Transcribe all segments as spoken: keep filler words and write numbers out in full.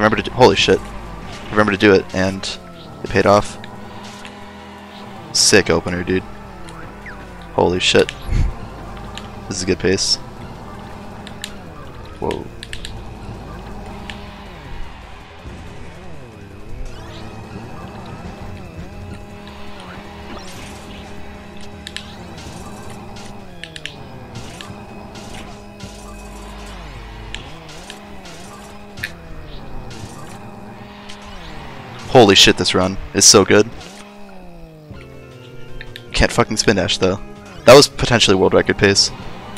remember to do, holy shit. Remember to do it, and it paid off. Sick opener, dude. Holy shit. This is a good pace. Whoa. Holy shit, this run is so good. Can't fucking spin dash though. That was potentially world record pace.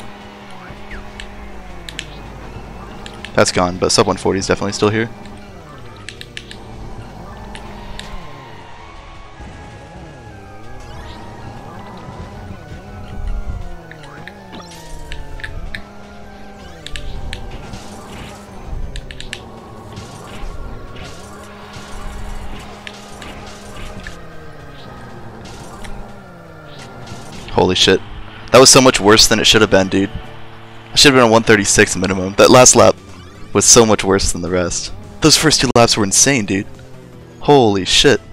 That's gone, but sub one forty is definitely still here. Holy shit. That was so much worse than it should have been, dude. I should have been a one thirty-six minimum. That last lap was so much worse than the rest. Those first two laps were insane, dude. Holy shit.